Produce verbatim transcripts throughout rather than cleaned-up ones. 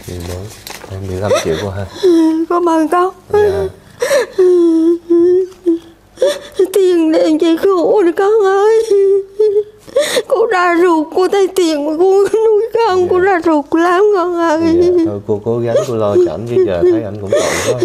mười bốn, mười lăm triệu cô ha. Cảm ơn con. Dạ. Tiền để chị khổ rồi con ơi. Cô ra ruột, cô thấy tiền mà cô nuôi con, dạ. Cô ra ruột lắm con ơi. Dạ. Thôi cô cố gắng cô lo cho ảnh, chứ giờ thấy ảnh cũng tội quá.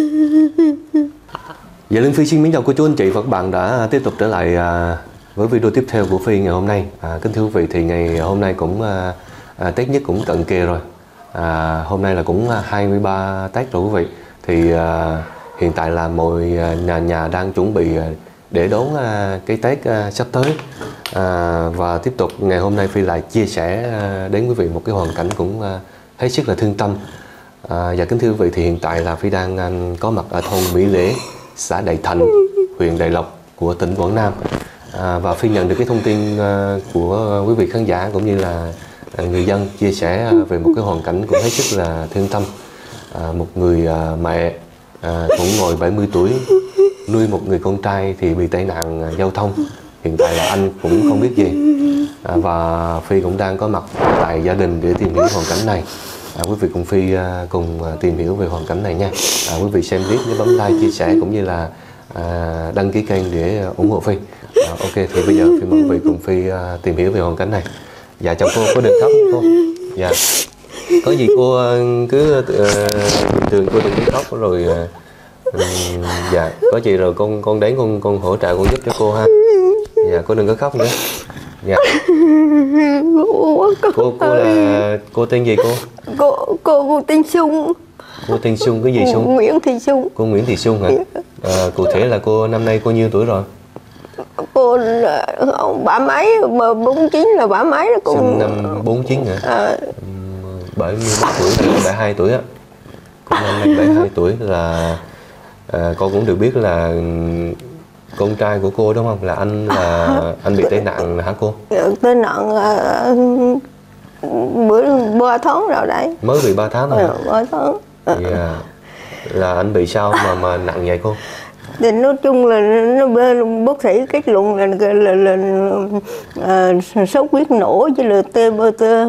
Dạ, Linh Phi xin mến chào cô chú anh chị và các bạn đã tiếp tục trở lại à, với video tiếp theo của Phi ngày hôm nay. À, kính thưa quý vị, thì ngày hôm nay cũng à, à, Tết nhất cũng cận kề rồi. À, hôm nay là cũng hai mươi ba Tết rồi quý vị. Thì à, hiện tại là mọi nhà nhà đang chuẩn bị để đón à, cái Tết à, sắp tới. À, và tiếp tục ngày hôm nay Phi lại chia sẻ à, đến quý vị một cái hoàn cảnh cũng à, hết sức là thương tâm. À, và kính thưa quý vị, thì hiện tại là Phi đang à, có mặt ở thôn Mỹ Lễ, xã Đại Thành, huyện Đại Lộc của tỉnh Quảng Nam. À, và Phi nhận được cái thông tin uh, của quý vị khán giả cũng như là uh, người dân chia sẻ uh, về một cái hoàn cảnh cũng hết sức là thương tâm. À, một người uh, mẹ uh, cũng ngồi bảy mươi tuổi nuôi một người con trai thì bị tai nạn uh, giao thông. Hiện tại là anh cũng không biết gì. À, và Phi cũng đang có mặt tại gia đình để tìm hiểu hoàn cảnh này. À, quý vị cùng Phi uh, cùng uh, tìm hiểu về hoàn cảnh này nha. À, quý vị xem clip nhớ bấm like, chia sẻ cũng như là uh, đăng ký kênh để uh, ủng hộ Phi. À, ok, thì bây giờ Phi mời quý vị cùng Phi uh, tìm hiểu về hoàn cảnh này. Dạ, chào cô, có đừng khóc cô. Dạ, có gì cô uh, cứ uh, bình thường, cô đừng có khóc rồi. Uh, um, dạ, có gì rồi con con đến con con hỗ trợ, con giúp cho cô ha. Dạ, cô đừng có khóc nữa. Dạ. Cô cô là cô tên gì cô? Cô cô cô tên Sung. Cô tên Sung, cái gì Sung? Nguyễn Thị Sung. Cô Nguyễn Thị Sung hả? À, cụ thể là cô năm nay cô nhiêu tuổi rồi? Cô là bả mấy, bốn chín là bả mấy đó. Sinh năm bốn chín hả? À. bảy mươi mốt tuổi, bảy mươi hai tuổi á. Cô năm nay bảy mươi hai tuổi là à, con cũng được biết là con trai của cô đúng không? Là anh là anh bị tai nạn hả cô? Tai nạn bữa ba tháng rồi đấy. Mới bị ba tháng rồi. ba tháng. Yeah. Là anh bị sao mà mà nặng vậy cô? Thì nói chung là nó bác sĩ kết luận là là, là, là, là uh, sốt huyết nổ chứ là tê bơ tê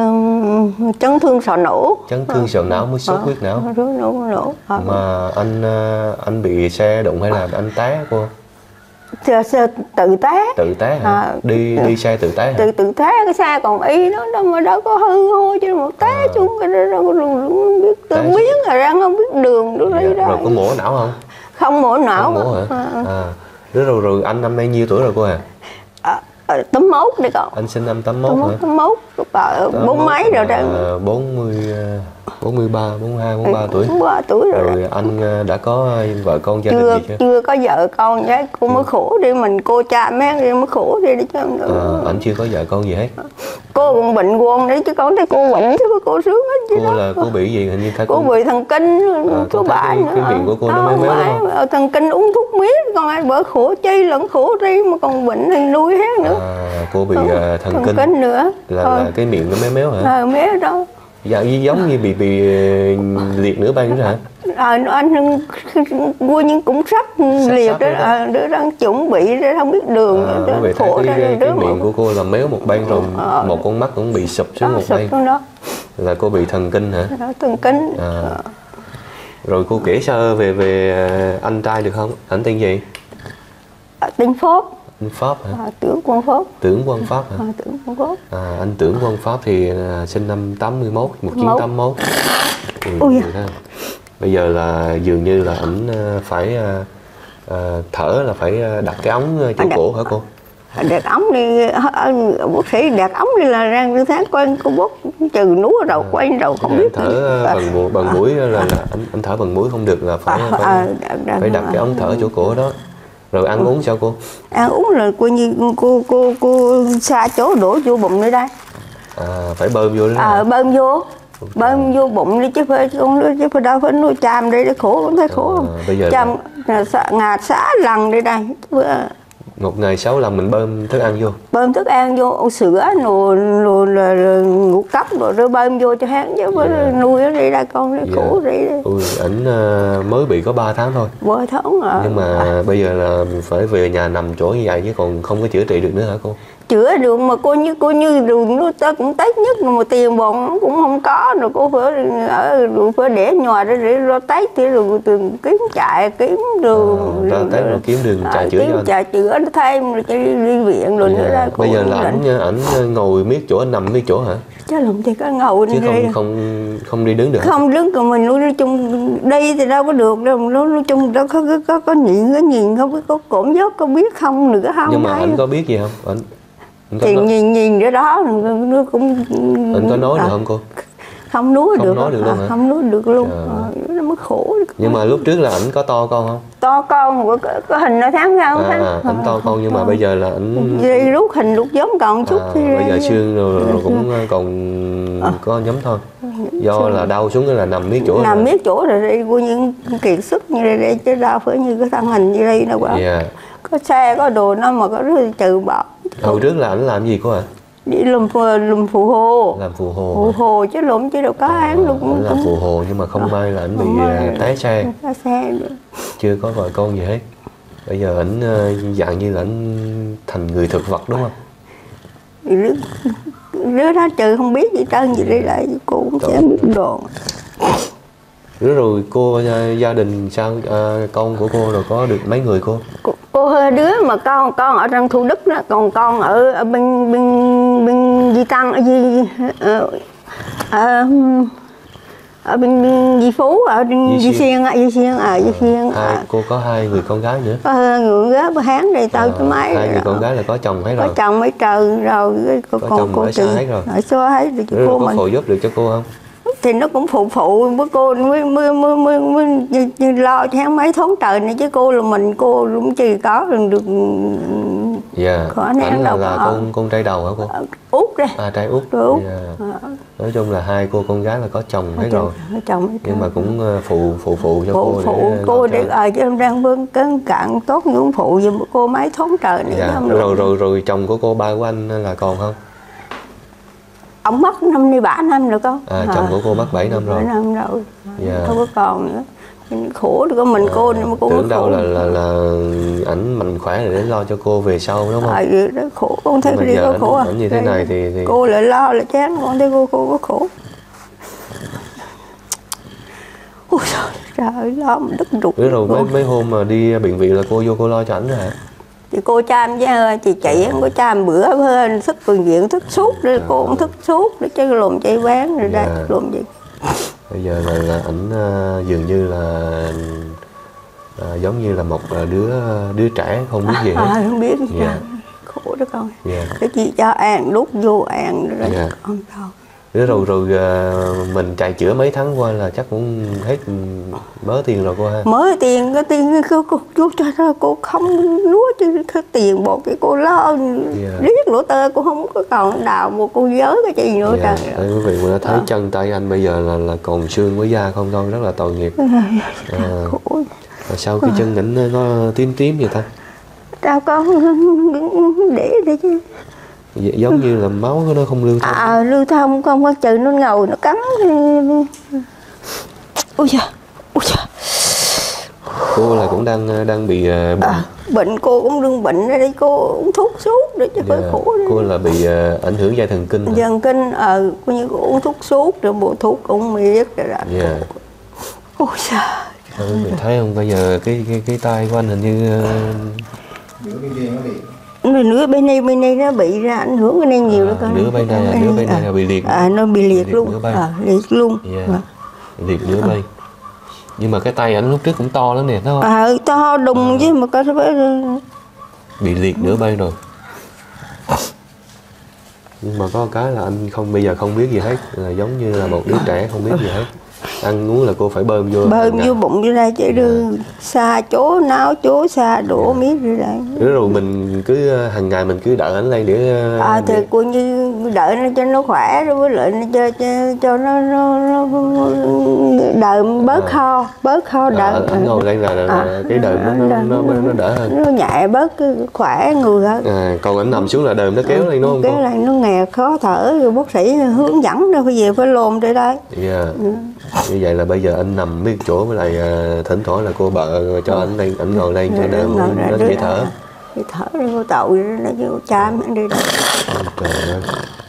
uh, chấn thương sọ não. Chấn thương sọ não mới sốt huyết não. Sốt nổ nổ. Mà anh anh bị xe đụng hay là anh té cô? Xe, xe tự té. Tự té hả? À, đi đi xe tự té hả? Tự tự té, cái xe còn y nó đâu mà đâu có hư hôi chứ một té à. Chung cái đó không biết tự biến rồi ra không biết đường đó. Dạ. Rồi có mổ não không? Không mổ não. Không mổ hả? À. À. Rồi, rồi rồi anh năm nay nhiêu tuổi rồi cô à? À, tám mốt đấy con. Anh sinh năm tám mốt hả? tám mốt, bốn mấy rồi đó. bốn mươi, bốn mươi ba, bốn mươi hai, bốn mươi ba tuổi. bốn mươi ba tuổi rồi. Rồi anh đã có vợ con gia chưa, đình gì chưa? Chưa có vợ con chứ, cô mới khổ đi, mình cô cha mẹ đi mới khổ đi đi chứ. À, anh chưa có vợ con gì hết. Cô cũng bệnh quên đấy chứ con thấy cô bệnh chứ cô sướng hết chứ. Cô đó. Là cô bị gì hình như thấy cô, cô bị thần kinh, à, cô bả nữa. Cái miệng của cô nó méo méo đúng không? Thần kinh uống thuốc miết, con ai bởi khổ chi lẫn khổ ri mà còn bệnh thì nuôi hết nữa. À, cô bị uh, thần, thần kinh. kinh nữa. Là, là cái miệng nó méo méo hả? À, méo đó. Dạ, giống như bị bị liệt nửa bên nữa hả? À, anh mua nhưng cũng sắp liệt đó, à, đứa đang chuẩn bị đó, không biết đường. À, đó, vậy khổ cái, cái, cái miệng một... của cô là méo một bên rồi, à, một con mắt cũng bị sụp xuống đó, một sụp bên. đó. Là cô bị thần kinh hả? Đó, thần kinh. À. Rồi cô kể sơ về về anh trai được không? Anh tên gì? À, tên Pháp. Anh Pháp hả? À, Tưởng Quang Pháp. Tưởng Quang Pháp hả? À, Tưởng Quang Pháp. À, anh Tưởng Quang Pháp thì à, sinh năm tám mươi mốt, một nghìn chín trăm tám mươi mốt. Ừ, ui à. Bây giờ là dường như là ảnh phải à, à, thở là phải đặt cái ống chỗ cổ hả cô? Đặt ống đi, bác sĩ đặt ống đi là rang tư tháng quanh cô bốc trừ núa đầu à, quanh đầu không biết. Thở bằng mũi, bằng mũi là, là anh, anh thở bằng mũi không được là phải à, phải, à, đặt, phải đặt cái ống thở chỗ cổ đó. Rồi ăn uống sao cô? Ăn uống là coi như cô cô cô xa chỗ đổ vô bụng nữa đây. À, phải bơm vô đó. À, bơm vô. Bơm vô bụng đi chứ phải không chứ phải đâu phải nuôi chàm đây để khổ cũng thấy khổ không? À, bây giờ chàm là... ngà xá lần đây đây. Một ngày sáu lần mình bơm thức ăn vô. Bơm thức ăn vô, sữa rồi rồi là ngũ cốc rồi rồi bơm vô cho hắn chứ yeah. Nuôi nó đi ra con nó yeah. Khổ đi. Ui, ảnh uh, mới bị có ba tháng thôi. ba tháng à. Nhưng mà à. Bây giờ là phải về nhà nằm chỗ như vậy chứ còn không có chữa trị được nữa hả cô? chữa được mà cô như cô như đường nó tới cũng tết nhất mà tiền bạc cũng không có rồi cô phải ở phải để nhòa để để lo tết thì rồi tìm kiếm chạy kiếm đường à, tết rồi kiếm đường chạy chữa cho anh. Chạy chữa nó thêm rồi đi, đi viện rồi yeah. nữa ra. Bây giờ là ảnh ảnh ngồi miết chỗ, anh nằm miết chỗ hả? Chứ làm thì có ngồi chứ không không không đi đứng được. Không đứng còn mình nói chung đi thì đâu có được đâu, nói chung đâu có có có, có nhìn có nhìn không biết có cổm dốc có biết không nữa không. Nhưng mà anh có biết gì không anh? anh thì nói... nhìn nhìn cái đó nó cũng anh có nói à. được không cô? Không nuôi không được nói được luôn à, hả? Không nuôi được luôn à, nó mới khổ. Nhưng mà lúc trước là ảnh có to con không? To con có, có hình nó tháng không à, à, ảnh to con nhưng mà bây giờ là ảnh rút hình rút giống còn chút à, thì bây giờ xương rồi, rồi cũng còn à. có nhóm thôi. Do là đau xuống là nằm miết chỗ nằm miết chỗ rồi đây của những kiệt sức như đây, đây chứ đâu phải như cái thân hình như đây đâu quá. Yeah. Có xe có đồ nó mà có trừ bỏ. Hồi trước là ảnh làm gì cô ạ? À? Đi làm làm phụ hồ. Làm phụ hồ. Phụ hồ chứ lộn chứ đâu có à, án luôn. Ảnh làm phụ hồ nhưng mà không à. may là ảnh bị té xe. Té xe. Chưa có vợ con gì hết. Bây giờ ảnh dạng như là ảnh thành người thực vật đúng không? Đứa, đứa đó trừ không biết gì trơn gì đây lại cô cũng sẽ biết đồ. Rồi, rồi cô gia đình sao à, con của cô rồi có được mấy người cô? Cô, cô hơi đứa mà con con ở trong Thủ Đức đó, còn con ở, ở bên bên bên Di Tăng ở Di ở, ở, ở bên Di Phú ở bên Di Xuyên ở Di Xuyên ở Di Xuyên. Hai à. Cô có hai người con gái nữa. Có hai người gái bà Hán đây tao cho mấy. Hai người con gái là có chồng hết rồi. Có chồng mấy trời rồi có con chồng cô ở xa hết rồi. Ở xa hết rồi rồi cô có mình. phụ giúp được cho cô không? Thì nó cũng phụ phụ với cô mới mới mới mới, mới như, như lo cho hắn mấy tháng trời này chứ cô là mình cô cũng chỉ có được. Dạ. Yeah. Ảnh là, là con con trai đầu hả cô? Út đây. À trai út. Út. Yeah. À. Nói chung là hai cô con gái là có chồng hết rồi. Có chồng hết. Nhưng mà cũng phụ phụ phụ cho phụ, cô phụ để cô để ở chứ em đang vâng cân cạn tốt những phụ giùm cô mấy tháng trời này. Dạ. Rồi, rồi rồi rồi chồng của cô ba của anh là còn không? Ông mất năm nay bảy năm rồi con. À, chồng của cô mất bảy năm rồi. bảy năm rồi. Yeah. Không có còn nữa. Khổ được có mình à, cô nhưng mà cô tưởng đâu khổ. là là là ảnh mạnh khỏe để lo cho cô về sau đúng không? À, đó khổ con thấy đi có khổ à. Ảnh như thế này thì, thì cô lại lo lại chán con thấy cô cô có khổ. Ôi trời ơi lo mà đứt ruột. Rồi, rồi mấy mấy hôm mà đi bệnh viện là cô vô cô lo cho ảnh hả? Thì cô chăm chứ chị chị à. Có chăm bữa hơn thức bệnh viện thức suốt rồi à. Cô cũng thức suốt để chứ lùm chạy bán rồi đây lùm vậy. Bây giờ là, là ảnh uh, dường như là uh, giống như là một uh, đứa đứa trẻ không biết gì hết. À, không biết gì yeah. Khổ đó con. Yeah. Cái chị cho ăn đút vô ăn rồi yeah. Con đâu. Rồi rồi uh, mình chạy chữa mấy tháng qua là chắc cũng hết mớ tiền rồi cô ha. Mớ tiền cái tiền cô cô, cô cho ra cô không nuốt chứ cái tiền bột cái cô lo yeah. Riết lỗ tơ cô không có còn đào một cô giới cái gì nữa yeah. Trời ơi. Quý vị mà thấy à. Chân tay anh bây giờ là là còn xương với da không thôi, rất là tội nghiệp. À, khổ. Sao cái chân ảnh có tím tím vậy ta? Sao con để đây chứ. Giống như là máu của nó không lưu thông. À lưu thông không có trừ nó ngầu nó cắn. Ôi trời, ôi trời. Cô là cũng đang đang bị bệnh. À, bệnh cô cũng đương bệnh ở đây cô uống thuốc suốt để cho phải yeah. Khổ cô là bị uh, ảnh hưởng dây thần kinh. Thần kinh ờ coi như cô uống thuốc suốt rồi bộ thuốc cũng biết rồi đó. Yeah. Ôi trời. Ừ, mình thấy không bây giờ cái cái cái tay của anh hình như uh... nửa bên này bên này nó bị ra ảnh hưởng cái này nhiều à, đó con. Nửa bên này là nửa bên này là bị liệt. À nó bị liệt, liệt luôn. À, liệt luôn. Yeah. À. Liệt nửa bên. Nhưng mà cái tay ảnh lúc trước cũng to lắm nè, thấy không? À to đùng à. Chứ mà có phải bị liệt nửa bên rồi. Nhưng mà có cái là anh không bây giờ không biết gì hết, là giống như là một đứa trẻ không biết gì hết. Ăn uống là cô phải bơm vô bơm vô bụng vô đây chứ đưa xa chỗ náo chỗ xa đổ yeah. Miết rồi đây. Rồi, rồi mình cứ hàng ngày mình cứ đợi ảnh lên để à thì cô như đợi nó cho nó khỏe rồi với lại cho cho, cho nó, nó, nó đợi bớt à. Kho bớt kho đợi à, ảnh ngồi lên là, là à, cái đờm nó, nó, nó, nó, nó đỡ hơn, nó nhẹ bớt khỏe người hơn. À, còn ảnh nằm xuống là đờm nó kéo à, lên đúng không? Kéo lên nó nghẹt khó thở rồi bác sĩ hướng dẫn đâu bây giờ phải lồn tới đây. Yeah. Ừ. Như vậy là bây giờ anh nằm biết chỗ với lại uh, thỉnh thoảng là cô bợ cho anh lên, anh ngồi lên cho đỡ nó dễ thở. thì thở đi vô tội nó vô cha mình đi đâu. Trời ơi.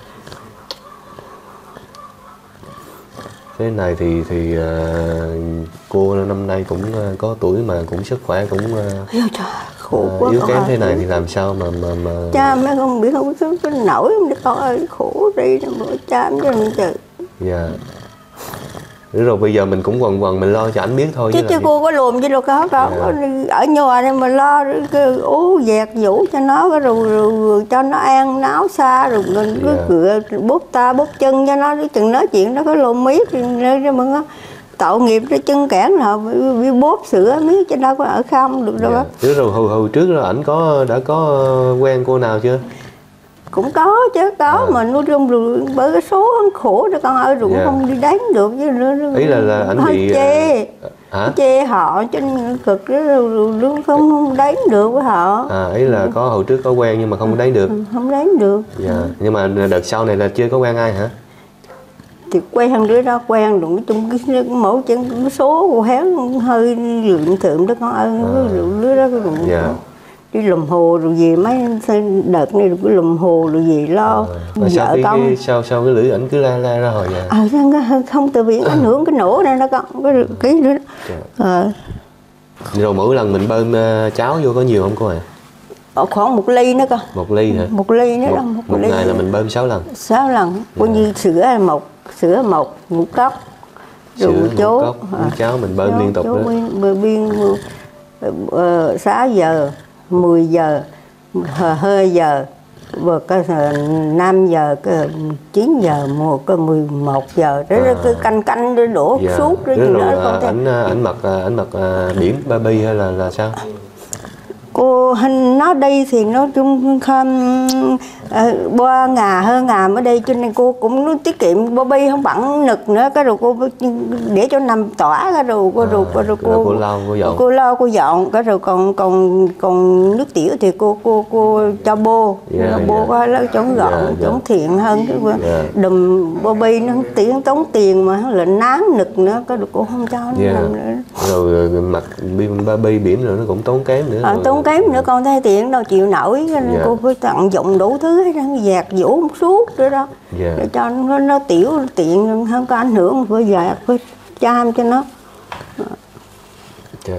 Thế này thì thì uh, cô năm nay cũng uh, có tuổi mà cũng sức khỏe cũng uh, Ôi trời, khổ uh, quá yếu con kém ơi. thế này thì làm sao mà mà mà Cha mấy con biết không có cái nổi không con ơi, khổ đi nó bữa cha cho mình trời. dạ. Đúng rồi, bây giờ mình cũng quần quần mình lo cho ảnh biết thôi Chứ chứ chứ làm gì. cô có lùm chứ đâu có con Dạ. có đi ở nhà đây mà lo cái ú dẹt vũ cho nó rồi, rồi, rồi, rồi cho nó ăn nó áo xa rồi mình cứ Dạ. cửa bóp ta bóp chân cho nó chứ chừng nói chuyện nó có lùm miết thì nó mà nó tội nghiệp nó chân cản nào bị bóp sữa miết cho đâu có ở không được đâu. Dạ. Chứ rồi hồi, hồi trước rồi ảnh có đã có quen cô nào chưa? Cũng có chứ có À. mà nuôi trong rồi bởi cái số hắn khổ cho con ơi rồi cũng Dạ. không đi đánh được chứ nữa. Ý là là ảnh hơi bị chê hả? chê họ cho nên cực đó rồi, rồi, rồi không, không đánh được với họ. À, ý là có hồi trước có quen nhưng mà không có đánh được. Không đánh được. Dạ. Nhưng mà đợt sau này là chưa có quen ai hả? Thì quen thằng đứa đó quen rồi chung cái mẫu chân cái số của hắn hơi lượng thượng đó con ơi. À. Đứa đó cũng Dạ. đi lùm hồ rồi gì mấy đợt này rồi cứ lùm hồ rồi gì lo À. Mà sao vợ cái, con. cái sao sao cái lưỡi ảnh cứ la la ra hồi dạ. À, không từ biển ảnh hưởng cái nổ này nó con cái cái nữa. À, Rồi mỗi lần mình bơm uh, cháo vô có nhiều không cô ạ? À? khoảng một ly nữa con. Một ly hả? Một ly nữa Một, đâu. Một, một ly. ngày là mình bơm sáu lần. Sáu lần. Coi như sữa là một sữa một ngũ cốc. Sữa Rồi ngũ chốt. cốc, cháo mình bơm cháo, liên tục cháo đó. Biên, biên uh, sáu giờ, mười giờ, hơi giờ, và cái năm giờ, cái chín giờ, một cái mười một giờ, đó À. cứ canh canh để đổ Dạ. suốt đó. Rồi, Đó rồi con thấy. ảnh ảnh mặc ảnh mặc uh, biển baby hay là là sao? Cô hình nó đi thì nó chung không uh, ba ngà hơn ngà ở đây cho nên cô cũng nó tiết kiệm bobby không bận nực nữa cái rồi cô để cho nằm tỏa cái rồi cô À, rồi, cô, rồi cô, cô lau cô dọn. cô lau cô dọn cái rồi còn còn còn nước tiểu thì cô cô cô cho bô Yeah, nó bô yeah. qua lấy chống gọn Yeah, yeah. chống thiện hơn cái Yeah. đùm bobby nó tiếng tốn tiền mà nó là nán nực nữa cái rồi cô không cho nó Yeah. làm nữa. Rồi mặc baby biển rồi nó cũng tốn kém nữa. À, rồi. tốn kém nữa con thấy tiền đâu chịu nổi cho nên Dạ. cô phải tận dụng đủ thứ hết trơn, dạt dỗ một suốt nữa đó. Dạ. Để cho nó, nó tiểu tiện không có ảnh hưởng phải dạt phải chăm cho nó. Dạ.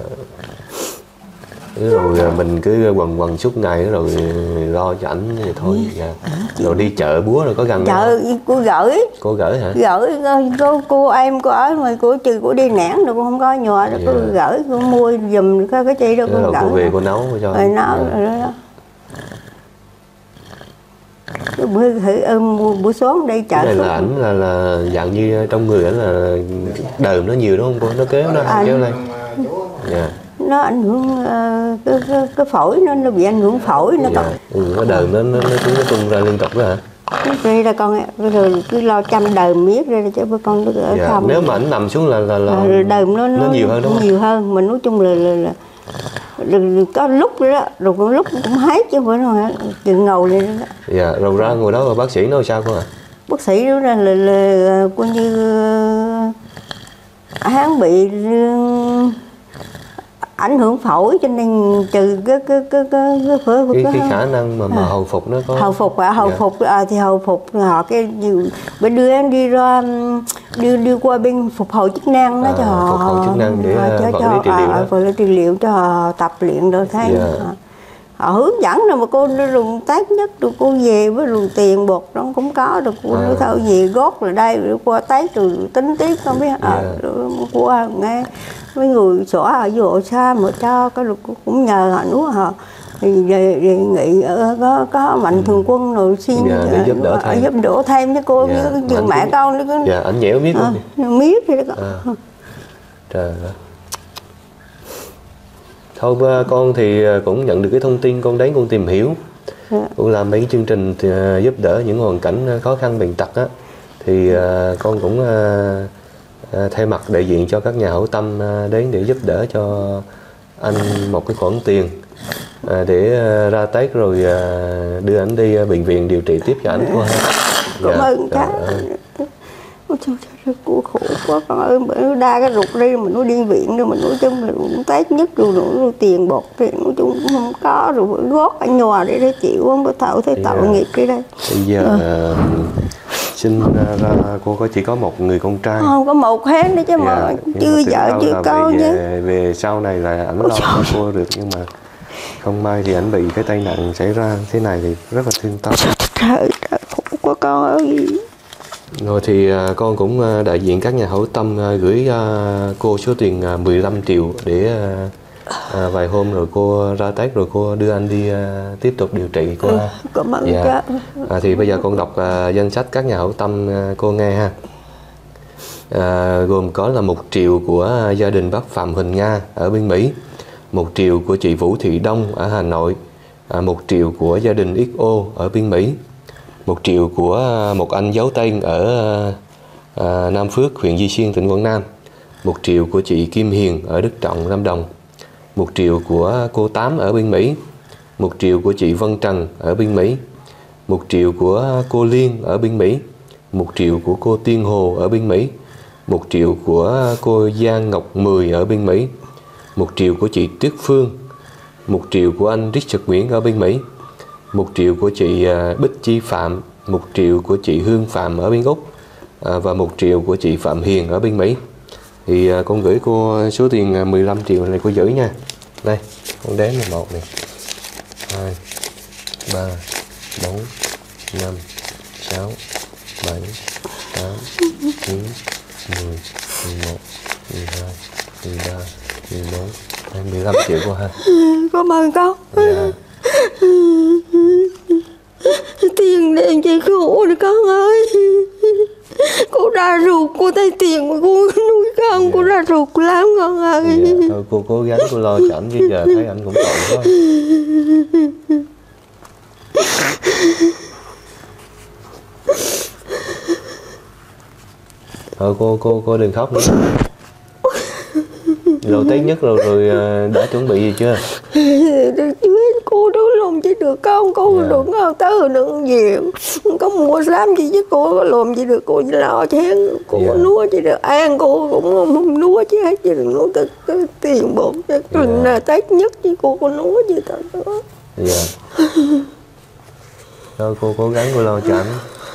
Rồi à, mình cứ quần quần suốt ngày rồi lo cho ảnh vậy thôi. Dạ. Rồi đi chợ búa rồi có gần Chợ cô gửi cô gửi hả? gửi cô, cô em cô ở mà cô trừ cô đi nản rồi cô không có nhòa rồi cô Dạ. gửi cô mua giùm cái cái chi đâu Thế cô rồi gửi. cô về cô nấu cho. Rồi nấu Dạ. rồi đó. Cái bữa thử um, buổi sáng đi chợ Cái này suốt. là ảnh là, là dạng như trong người ảnh là đờm nó nhiều đúng không cô? Nó kéo nó À, kéo lên. Dạ. Nó ảnh hưởng uh, cái, cái, cái phổi nó nó bị ảnh hưởng phổi nó Dạ. còn. Ừ, nó đờm nó nó nó cứ nó tung ra liên tục đó hả? Đây là con rồi cứ lo chăm đờm miết ra cho bữa con nó ở Dạ. không. Nếu mà ảnh nằm xuống là là, là À, đờm nó, nó nó nhiều hơn đúng không? nhiều hơn mà nói chung là, là, là, là có lúc đó rồi có lúc cũng hết chứ không phải đâu hả chừng ngầu lên đó. Dạ. Rồi ra ngồi đó rồi bác sĩ nói sao cô ạ? À? Bác sĩ đó là, là, là coi như uh, hắn bị uh, ảnh hưởng phổi cho nên trừ cái cái cái cái cái, cái, Cái, cái, cái khả năng mà mà hồi phục nó có hồi phục à, hồi Dạ. phục à, thì hồi phục họ cái bên đưa em đi ra đưa đưa qua bên phục hồi chức năng đó À, cho họ phục hồi chức năng để, à, uh, vật lý trị liệu đó. vật lý trị liệu cho họ tập luyện rồi thấy Dạ. họ, họ hướng dẫn rồi mà cô nó rùng tát nhất rồi cô về với luồng tiền bột nó cũng có rồi cô À. nói thôi về gót là đây rồi qua tát rồi tính tiếp không biết à, Dạ. rồi qua nghe mấy người xóa ở vô xa mà cho cái rồi cô cũng nhờ họ nuốt họ thì đề, đề nghị ở có có mạnh thường quân rồi xin Dạ, để giúp đỡ thêm. giúp đỡ thêm cho cô Dạ, với mạnh mẹ cũng- con nó cứ Dạ, ảnh nhẽo biết à, luôn. miết vậy đó con. À. Trời ơi. Thôi ba, con thì cũng nhận được cái thông tin con đến con tìm hiểu. Dạ. Cũng làm mấy cái chương trình thì, uh, giúp đỡ những hoàn cảnh khó khăn bệnh tật á. Thì uh, con cũng uh, uh, thay mặt đại diện cho các nhà hảo tâm uh, đến để giúp đỡ cho anh một cái khoản tiền uh, để uh, ra Tết rồi uh, đưa anh đi uh, bệnh viện điều trị tiếp cho anh thôi. Cảm ơn trời cha. ơi. Ôi trời ơi, cô khổ quá con ơi, bởi đa cái ruột đi mình nó đi viện rồi mình nói chung là cũng tết nhất rồi, rồi, rồi tiền bột thì nói chung cũng không có, rồi gót ở nhà để để chịu không có thạo thấy tội nghiệp cái đây. Bây giờ à. sinh ra cô có chỉ có một người con trai, không có một hết nữa chứ yeah. mà chưa vợ chưa con về, chứ về sau này là ảnh lo cho cô được, nhưng mà không may thì ảnh bị cái tai nạn xảy ra thế này thì rất là thương tâm. Trời ơi, khổ quá con ơi. Rồi thì con cũng đại diện các nhà hảo tâm gửi cô số tiền mười lăm triệu để à, vài hôm rồi cô ra Tết rồi cô đưa anh đi à, tiếp tục điều trị cô. Ừ, cảm ơn dạ. à, thì bây giờ con đọc à, danh sách các nhà hảo tâm à, cô nghe ha. À, gồm có là một triệu của gia đình bác Phạm Huỳnh Nga ở bên Mỹ, một triệu của chị Vũ Thị Đông ở Hà Nội, à, một triệu của gia đình ích ô ở bên Mỹ, một triệu của một anh giấu tên ở à, Nam Phước, huyện Duy Xuyên, tỉnh Quảng Nam, một triệu của chị Kim Hiền ở Đức Trọng, Lâm Đồng, một triệu của cô Tám ở bên Mỹ, một triệu của chị Vân Trần ở bên Mỹ, một triệu của cô Liên ở bên Mỹ, một triệu của cô Tiên Hồ ở bên Mỹ, một triệu của cô Giang Ngọc Mười ở bên Mỹ, một triệu của chị Tuyết Phương, một triệu của anh Richard Nguyễn ở bên Mỹ, một triệu của chị Bích Chi Phạm, một triệu của chị Hương Phạm ở bên Úc, và một triệu của chị Phạm Hiền ở bên Mỹ. Thì con gửi cô số tiền mười lăm triệu này cô giữ nha. Đây, con đếm là một này, hai, ba, bốn, năm, sáu, bảy, tám, chín, mười, mười một, mười hai, mười ba, mười bốn, mười lăm triệu cô ha. Cảm ơn con. Dạ. Tiền đền chị khổ rồi con ơi. Cô ra ruột, cô thấy tiền mà cô nuôi con, dạ. Cô ra ruột lắm con ơi. Dạ, thôi cô cố gắng cô lo cho ảnh, bây giờ thấy anh cũng tội quá. Thôi cô cô cô đừng khóc nữa. Lâu Tết nhất rồi rồi đã chuẩn bị gì chưa? Cô đâu làm gì được con, cô yeah. Đừng có tới nữa gì, không có mua sắm gì chứ cô có làm gì được, cô lo chén, cô yeah. Nuôi chỉ được ăn, cô cũng không nuôi chứ hết, chỉ được nuôi cái, cái tiền bột cái yeah. Tết nhất chứ cô có nuôi gì thật nữa. Dạ. Thôi cô cố gắng cô lo cho anh.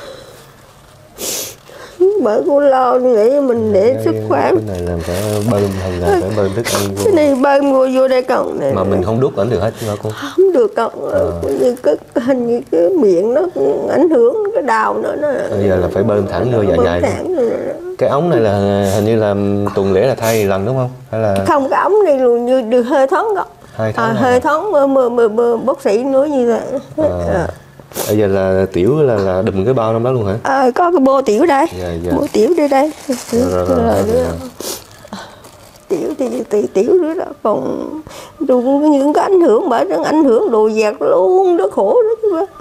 Bởi cô lo nghĩ mình để cái, sức khỏe. Cái này làm phải bơm hàng ngày, phải bơm thức ăn vô. Cái này bơm vô vô đây còn này. Mà mình không đút ảnh được hết chứ hả cô? Không được còn à. Như cái hình như cái miệng nó ảnh hưởng cái đào nữa nó. Bây giờ là phải bơm thẳng vô dạ dày. Cái ống này là hình như là tuần lễ là thay lần đúng không? Hay là không, cái ống này luôn như được hơi thoáng không? Hơi thoáng. À, hơi thoáng mơ mơ mơ bác sĩ nói như vậy. À. À. Bây giờ là tiểu là là đùm cái bao trong đó luôn hả? À, có cái bô tiểu đây. Dạ, dạ. Bô tiểu đây đây. Rồi, rồi, rồi, rồi, rồi. Tiểu thì tiểu, tiểu nữa đó, còn những cái ảnh hưởng bởi nó ảnh hưởng đồ vật luôn, nó khổ đó chứ ba.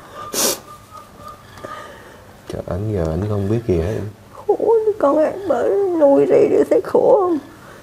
Trời, ảnh giờ ảnh không biết gì hết. Khổ con ơi, bởi nuôi đi để thấy khổ không?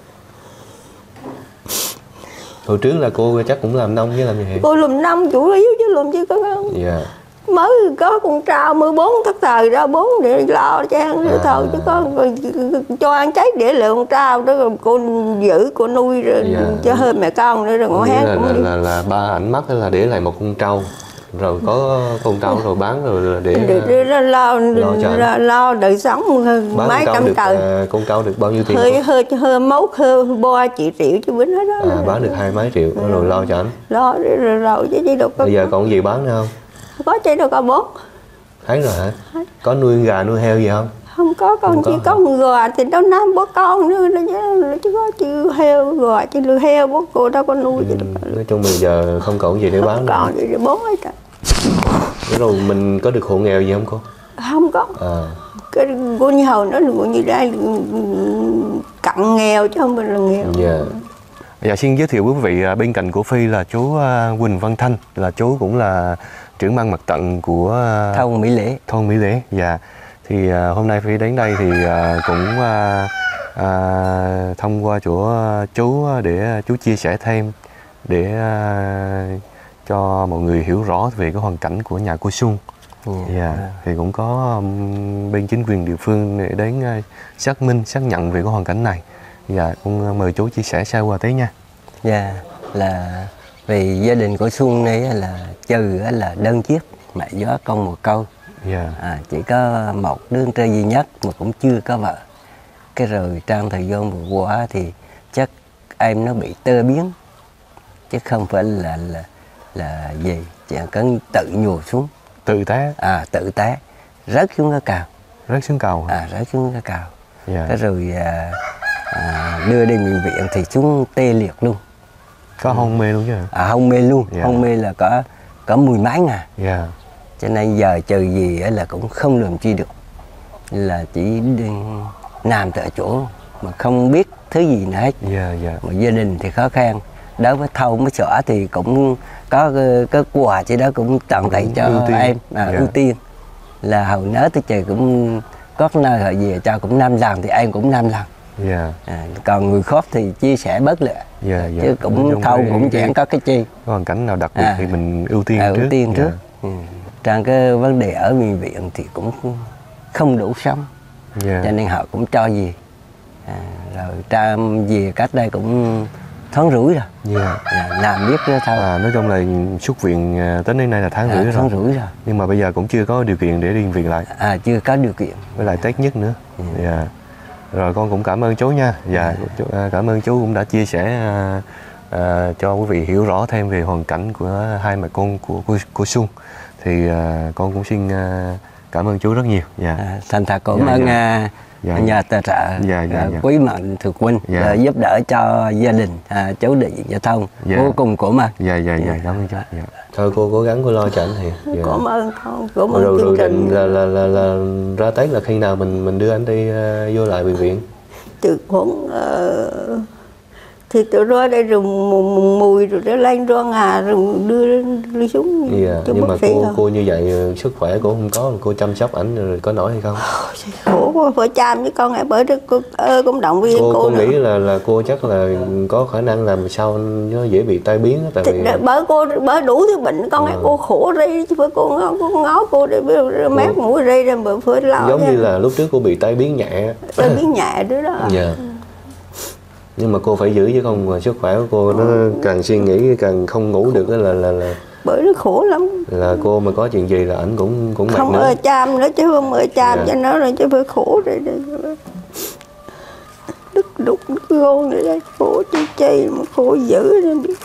Hồi trước là cô chắc cũng làm nông với làm gì hả? Cô làm nông chủ yếu chứ làm chứ có không? Dạ. Mới có con trao mười bốn tháng thời ra bốn để lo cho ăn nữa à. Thôi chứ con cho ăn chết để lại con trao đó, rồi cô giữ cô nuôi rồi dạ. Cho hơi mẹ con nữa rồi ngõ hát là, cũng là, đi. là, là ba ảnh mất là để lại một con trâu rồi có con trâu rồi bán rồi để, để, để lo lo, lo, lo đời sống mấy trăm trời. À, con trâu được bao nhiêu tiền? Hơi hơi hơi mốt hơi bo chị triệu chứ bính hết đó. À, bán được hai mấy triệu ừ. Rồi lo cho anh. Lo rồi rồi, rồi chứ chỉ được. Bây giờ còn gì bán nữa không? Có chỉ được có bốn. Thấy rồi hả? Có nuôi gà nuôi heo gì không? Không có, con không chỉ có, có gà thì đâu năm bố con nữa chứ, chứ có chứ heo gà chứ lừa heo bố cô đâu có nuôi gì. Ừ, nói chung bây giờ không còn gì để bán. Còn gì để bố hết rồi. Rồi mình có được hộ nghèo gì không cô? Không có. À. Cái cô như hồi nó là như đây cặn nghèo chứ không phải là nghèo. Dạ. Dạ, xin giới thiệu quý vị, bên cạnh của Phi là chú Huỳnh Văn Thanh, là chú cũng là trưởng ban mặt trận của thôn Mỹ Lễ. Thôn Mỹ Lễ. Dạ. Thì uh, hôm nay Phi đến đây thì uh, cũng uh, uh, thông qua chỗ uh, chú để chú chia sẻ thêm để uh, cho mọi người hiểu rõ về cái hoàn cảnh của nhà cô Xuân. Dạ, thì cũng có um, bên chính quyền địa phương để đến uh, xác minh, xác nhận về cái hoàn cảnh này. Dạ, cũng uh, mời chú chia sẻ sơ qua tí nha. Dạ, là vì gia đình của Xuân này là trừ là đơn chiếc, mẹ gió con một câu. Dạ. À, chỉ có một đứa con trai duy nhất mà cũng chưa có vợ. Cái rồi trong thời gian vừa qua thì chắc em nó bị tơ biến, chứ không phải là là là gì, chỉ cần tự nhùa xuống. Tự té. À, tự té, rớt xuống cái cào. Rớt xuống cầu. À, rớt xuống cái cào. Dạ. Cái rồi à, à, đưa đi bệnh viện thì chúng tê liệt luôn. Có hôn mê luôn chứ hả? À, hôn mê luôn, Dạ. hôn mê là có có mười mấy ngày. Dạ. Cho nên giờ trừ gì ấy là cũng không làm chi được, là chỉ đi nằm tại chỗ mà không biết thứ gì nữa hết. Dạ, dạ. Mà gia đình thì khó khăn, đối với thâu với xỏ thì cũng có cái, cái quà chỉ đó cũng tận tay cho ưu tiên. em, à, Dạ. ưu tiên là hầu nớ tới trời cũng có cái nơi họ về cho cũng năm lần thì em cũng năm lần. Dạ. À, còn người khác thì chia sẻ bớt lại. Dạ, dạ. Chứ cũng Trong thâu cái- cũng cái- chẳng có cái chi. Có hoàn cảnh nào đặc biệt À. thì mình ưu tiên À, trước. ưu tiên Dạ. trước. Ừ. Trong cái vấn đề ở bệnh viện thì cũng không đủ sống, Dạ. cho nên họ cũng cho gì. À, rồi tra về cách đây cũng tháng rưỡi rồi. Dạ. À, làm biết đó thôi. À, nói chung là xuất viện à, tới đến nay là tháng À, rưỡi rồi. tháng rưỡi rồi. Nhưng mà bây giờ cũng chưa có điều kiện để đi viện lại. À, chưa có điều kiện. Với lại Tết nhất nữa. Ừ. Dạ. Rồi con cũng cảm ơn chú nha. Dạ, chú, à, cảm ơn chú cũng đã chia sẻ à, à, cho quý vị hiểu rõ thêm về hoàn cảnh của hai mẹ con của của, của Xuân. Thì à, con cũng xin à, cảm ơn chú rất nhiều. Dạ. À, thành thật cảm Dạ, ơn dạ. à, Dạ, nhà tài trợ, Dạ, dạ, à, dạ. quý mạnh thường quân Dạ. à, giúp đỡ cho gia đình à, cháu địa giao thông. Dạ. Vô cùng cảm ơn. Dạ, dạ, dạ, cảm ơn chú. Dạ. Thôi cô cố gắng cô lo cho anh thì. Dạ. Cảm ơn con, cảm Rồi, ơn rồi, chương rồi trình. định là, là, là, là ra Tết là khi nào mình mình đưa anh đi à, vô lại bệnh viện? Từ khoảng ờ, thì tôi ra đây rồi mùng, mùng mùi rồi nó lên ra ngà rồi đưa đi xuống Dạ. cho Nhưng bác mà sĩ cô rồi. cô như vậy sức khỏe cô không có, cô chăm sóc ảnh rồi có nổi hay không? Khổ quá, phải chăm với con ấy bởi đó cô ơ cũng động viên Cô cô, cô nữa. nghĩ là là cô chắc là có khả năng làm sao nó dễ bị tai biến á, tại Thì vì đ- bởi cô bởi đủ thứ bệnh con ấy Ừ. cô khổ đi chứ phải cô ngó cô ngó cô để mát mũi đi rồi bởi phải lo giống chứ. như là lúc trước cô bị tai biến nhẹ. Tôi biết nhẹ đứa đó. Dạ. Nhưng mà cô phải giữ chứ không mà sức khỏe của cô nó càng suy nghĩ càng không ngủ được á là là là Bởi nó khổ lắm. là cô mà có chuyện gì là ảnh cũng cũng mệt Không nữa. ơi chăm nữa chứ không ơi chăm Dạ. cho nó rồi chứ phải khổ rồi đây. Đứt đục đứt gôn rồi đây khổ chi chi mà khổ dữ nên biết.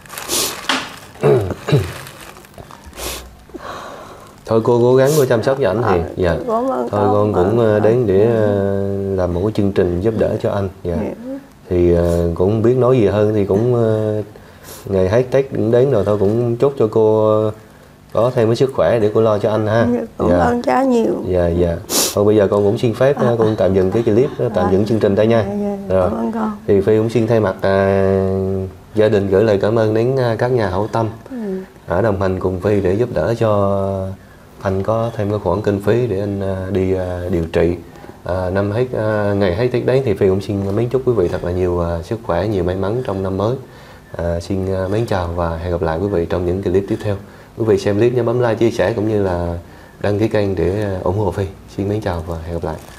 Thôi cô cố gắng cô chăm sóc cho ảnh thì À, dạ. cảm ơn Thôi con. con cũng ờ, đến để ờ, làm một cái chương trình giúp đỡ cho anh. Dạ. Thì ờ, cũng không biết nói gì hơn thì cũng ờ, ngày hết Tết cũng đến rồi, thôi cũng chúc cho cô ờ, có thêm cái sức khỏe để cô lo cho anh ha. Cảm ơn cha nhiều. Dạ dạ. Thôi bây giờ con cũng xin phép ờ, con tạm dừng cái clip, ờ, tạm dừng chương trình đây nha. Dạ, Rồi. cảm ơn con. Thì Phi cũng xin thay mặt à, gia đình gửi lời cảm ơn đến à, các nhà hảo tâm đã đồng hành cùng Phi để giúp đỡ cho anh có thêm cái khoản kinh phí để anh à, đi à, điều trị. À, năm hết à, ngày hết Tết đến thì Phi cũng xin mến chúc quý vị thật là nhiều à, sức khỏe, nhiều may mắn trong năm mới. À, xin à, mến chào và hẹn gặp lại quý vị trong những clip tiếp theo. Quý vị xem clip nhớ bấm like, chia sẻ cũng như là đăng ký kênh để à, ủng hộ Phi. Xin mến chào và hẹn gặp lại.